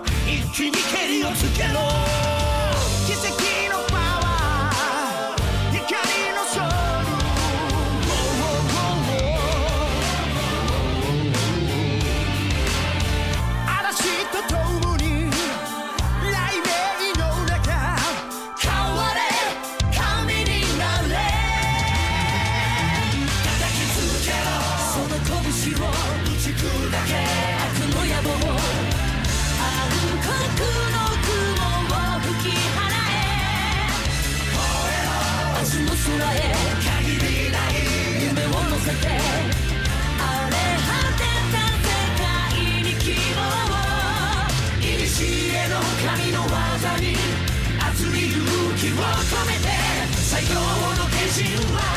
一気に蹴りをつけろ。奇跡のパワー、光のソウル、嵐と共に雷鳴の中変われ、神になれ。叩きつけろその拳を打ち砕け、悪の野望、暗黒の雲を吹き払え。明日の空へ限りない夢を乗せて、荒れ果てた世界に希望を。古の神の技に熱い勇気を込めて、最強の化身は